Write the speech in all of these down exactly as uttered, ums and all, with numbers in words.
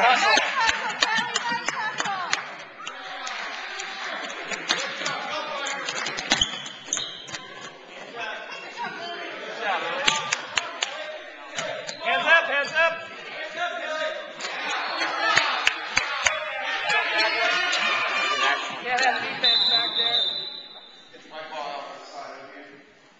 hustle. Hands up, hands up. Yeah, that defense back there. It's my ball on the side of you.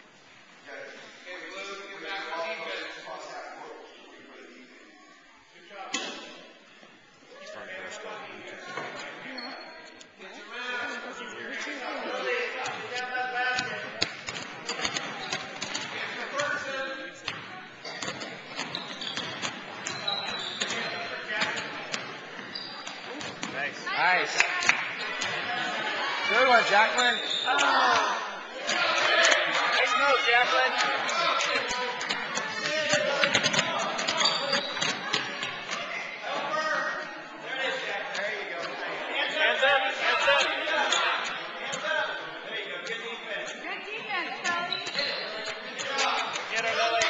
Nice. Good one, Jacqueline. Oh. Nice move, Jacqueline. Hands up, hands up. There you go, good defense. Good defense, Kelly. Get her, Lily.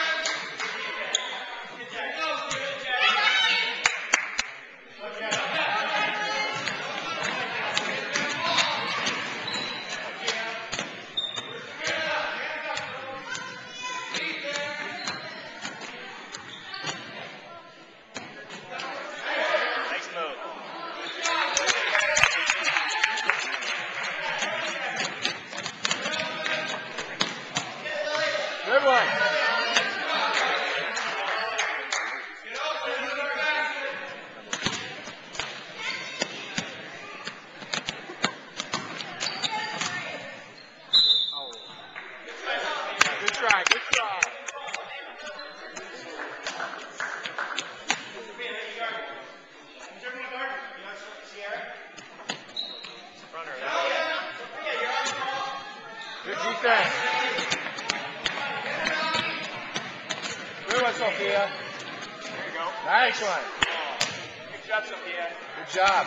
Good one. Oh. Good try, good try. Good defense. Good one, Sophia. There you go. Nice one. Good job, Sophia. Good job.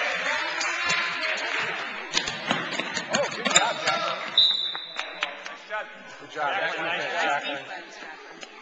Oh, good job, Jacqueline. Nice job. Good job. Nice defense, Jacqueline.